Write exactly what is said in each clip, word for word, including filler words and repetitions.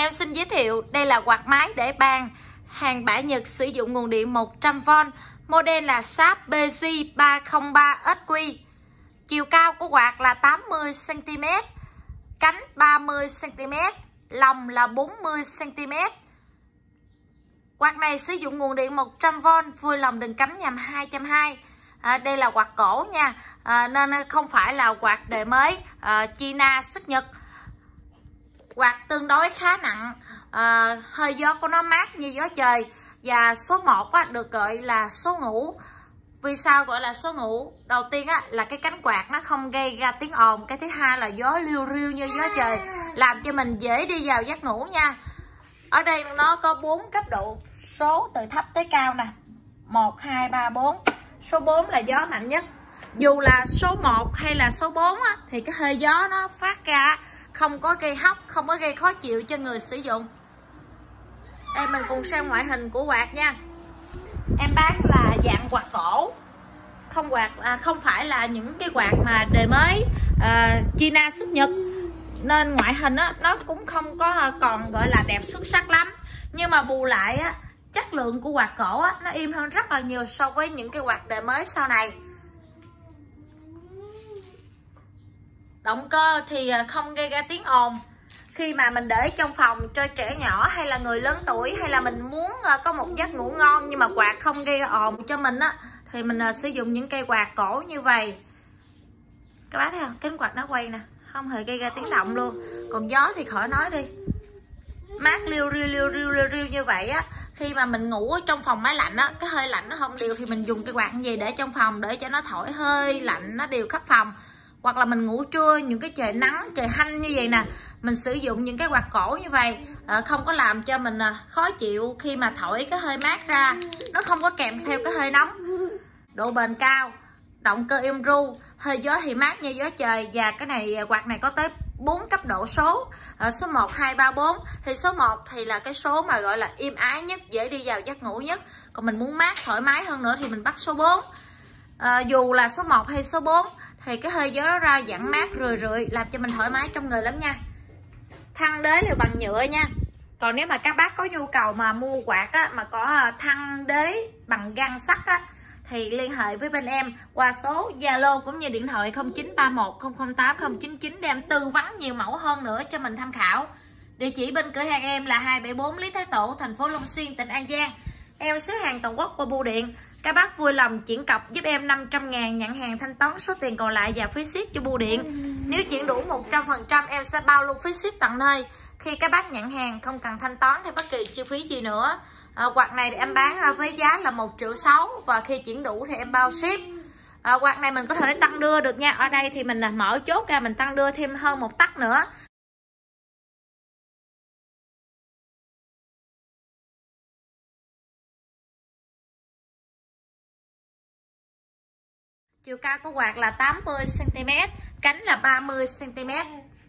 Em xin giới thiệu đây là quạt máy để bàn hàng bãi Nhật sử dụng nguồn điện một trăm vôn, model là Sharp B G ba không ba S Q. Chiều cao của quạt là tám mươi xăng ti mét, cánh ba mươi xăng ti mét, lồng là bốn mươi xăng ti mét. Quạt này sử dụng nguồn điện một trăm vôn, vui lòng đừng cắm nhầm hai trăm hai mươi. À, đây là quạt cổ nha, à, nên không phải là quạt đời mới à, China xuất Nhật. Quạt tương đối khá nặng, à, hơi gió của nó mát như gió trời. Và số một á, được gọi là số ngủ. Vì sao gọi là số ngủ? Đầu tiên á, là cái cánh quạt nó không gây ra tiếng ồn. Cái thứ hai là gió liu riu như gió trời, làm cho mình dễ đi vào giấc ngủ nha. Ở đây nó có bốn cấp độ số từ thấp tới cao nè, một, hai, ba, bốn. Số bốn là gió mạnh nhất. Dù là số một hay là số bốn á, thì cái hơi gió nó phát ra không có gây hóc, không có gây khó chịu cho người sử dụng. Đây mình cùng xem ngoại hình của quạt nha. Em bán là dạng quạt cổ, không quạt à, không phải là những cái quạt mà đời mới à, China xuất Nhật, nên ngoại hình á, nó cũng không có còn gọi là đẹp xuất sắc lắm. Nhưng mà bù lại á, chất lượng của quạt cổ á, nó im hơn rất là nhiều so với những cái quạt đời mới sau này. Động cơ thì không gây ra tiếng ồn. Khi mà mình để trong phòng cho trẻ nhỏ hay là người lớn tuổi, hay là mình muốn có một giấc ngủ ngon nhưng mà quạt không gây ồn cho mình á, thì mình sử dụng những cây quạt cổ như vậy. Các bác thấy không? Cánh quạt nó quay nè, không hề gây ra tiếng động luôn. Còn gió thì khỏi nói đi, mát liu riu liu riu liu riu như vậy á. Khi mà mình ngủ ở trong phòng máy lạnh á, cái hơi lạnh nó không đều thì mình dùng cái quạt như vậy để trong phòng, để cho nó thổi hơi lạnh nó đều khắp phòng. Hoặc là mình ngủ trưa những cái trời nắng trời hanh như vậy nè, mình sử dụng những cái quạt cổ như vậy, à, không có làm cho mình khó chịu khi mà thổi cái hơi mát ra, nó không có kèm theo cái hơi nóng. Độ bền cao, động cơ êm ru, hơi gió thì mát như gió trời. Và cái này quạt này có tới bốn cấp độ số, à, số một, hai, ba, bốn. Thì số một thì là cái số mà gọi là êm ái nhất, dễ đi vào giấc ngủ nhất. Còn mình muốn mát thoải mái hơn nữa thì mình bắt số bốn. À, dù là số một hay số bốn thì cái hơi gió nó ra dạng mát rười rượi, làm cho mình thoải mái trong người lắm nha. Thân đế là bằng nhựa nha. Còn nếu mà các bác có nhu cầu mà mua quạt á, mà có thân đế bằng găng sắt á, thì liên hệ với bên em qua số Zalo cũng như điện thoại không chín ba một không không tám không chín chín để em tư vấn nhiều mẫu hơn nữa cho mình tham khảo. Địa chỉ bên cửa hàng em là hai bảy bốn Lý Thái Tổ, thành phố Long Xuyên, tỉnh An Giang. Em xứ hàng toàn quốc qua bưu điện. Các bác vui lòng chuyển cọc giúp em năm trăm ngàn, nhận hàng thanh toán số tiền còn lại và phí ship cho bưu điện. Nếu chuyển đủ một trăm phần trăm em sẽ bao luôn phí ship tận nơi. Khi các bác nhận hàng không cần thanh toán thì bất kỳ chi phí gì nữa. À, quạt này thì em bán với giá là một triệu sáu, và khi chuyển đủ thì em bao ship. À, quạt này mình có thể tăng đưa được nha. Ở đây thì mình mở chốt ra, mình tăng đưa thêm hơn một tấc nữa. Chiều cao của quạt là tám mươi xăng ti mét, cánh là ba mươi xăng ti mét.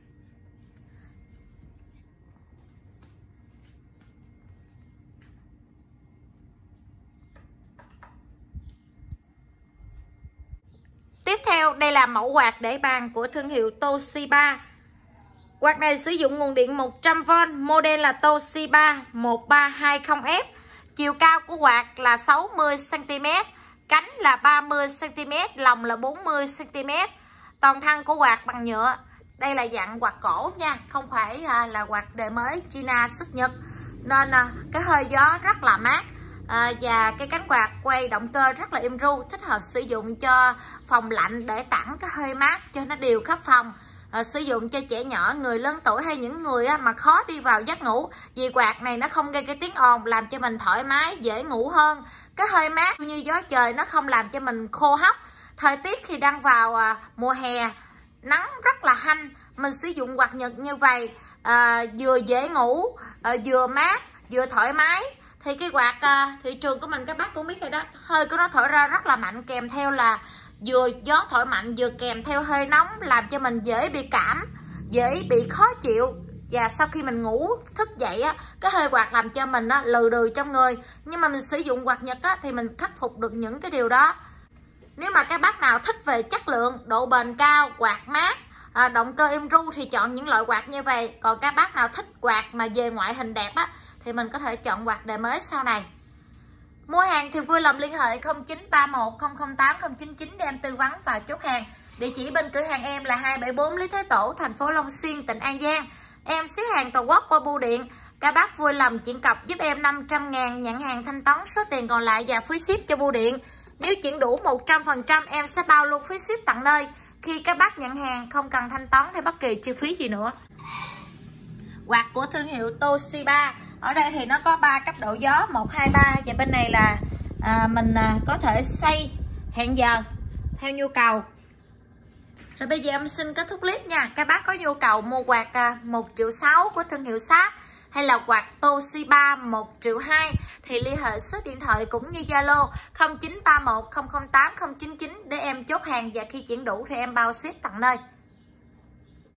Tiếp theo đây là mẫu quạt để bàn của thương hiệu Toshiba. Quạt này sử dụng nguồn điện một trăm vôn, model là Toshiba một ba hai không F. Chiều cao của quạt là sáu mươi xăng ti mét, cánh là ba mươi xăng ti mét, lồng là bốn mươi xăng ti mét. Toàn thân của quạt bằng nhựa. Đây là dạng quạt cổ nha, không phải là, là quạt đời mới China xuất Nhật, nên cái hơi gió rất là mát. À, và cái cánh quạt quay động cơ rất là êm ru, thích hợp sử dụng cho phòng lạnh để tản cái hơi mát cho nó đều khắp phòng. À, sử dụng cho trẻ nhỏ, người lớn tuổi hay những người á, mà khó đi vào giấc ngủ, vì quạt này nó không gây cái tiếng ồn, làm cho mình thoải mái dễ ngủ hơn. Cái hơi mát như gió trời nó không làm cho mình khô hốc. Thời tiết khi đang vào à, mùa hè nắng rất là hanh, mình sử dụng quạt Nhật như vậy, à, vừa dễ ngủ, à, vừa mát vừa thoải mái. Thì cái quạt à, thị trường của mình các bác cũng biết rồi đó, hơi của nó thổi ra rất là mạnh, kèm theo là vừa gió thổi mạnh vừa kèm theo hơi nóng, làm cho mình dễ bị cảm, dễ bị khó chịu. Và sau khi mình ngủ thức dậy á, cái hơi quạt làm cho mình á, lừ đừ trong người. Nhưng mà mình sử dụng quạt Nhật á, thì mình khắc phục được những cái điều đó. Nếu mà các bác nào thích về chất lượng, độ bền cao, quạt mát, à, động cơ êm ru thì chọn những loại quạt như vậy. Còn các bác nào thích quạt mà về ngoại hình đẹp á thì mình có thể chọn quạt đời mới sau này. Mua hàng thì vui lòng liên hệ không chín ba một không không tám không chín chín để em tư vấn và chốt hàng. Địa chỉ bên cửa hàng em là hai bảy bốn Lý Thái Tổ, thành phố Long Xuyên, tỉnh An Giang. Em ship hàng toàn quốc qua bưu điện. Các bác vui lòng chuyển cọc giúp em năm trăm ngàn, nhận hàng thanh toán số tiền còn lại và phí ship cho bưu điện. Nếu chuyển đủ một trăm phần trăm em sẽ bao luôn phí ship tận nơi. Khi các bác nhận hàng không cần thanh toán hay bất kỳ chi phí gì nữa. Quạt của thương hiệu Toshiba. Ở đây thì nó có ba cấp độ gió một, hai, ba. Và bên này là à, mình à, có thể xoay hẹn giờ theo nhu cầu. Rồi bây giờ em xin kết thúc clip nha. Các bác có nhu cầu mua quạt à, một triệu sáu của thương hiệu Sharp hay là quạt Toshiba một triệu hai thì liên hệ số điện thoại cũng như Zalo không chín ba một không không tám không chín chín để em chốt hàng, và khi chuyển đủ thì em bao ship tận nơi.